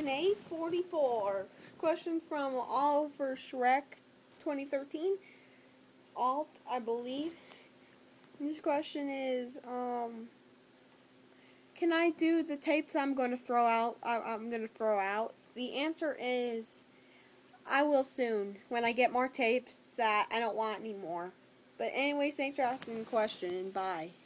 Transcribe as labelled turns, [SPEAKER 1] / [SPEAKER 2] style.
[SPEAKER 1] Q&A 44. Question from Oliver Shrek 2013. Alt, I believe. This question is, can I do the tapes I'm going to throw out? The answer is, I will soon, when I get more tapes that I don't want anymore. But anyways, thanks for asking the question, and bye.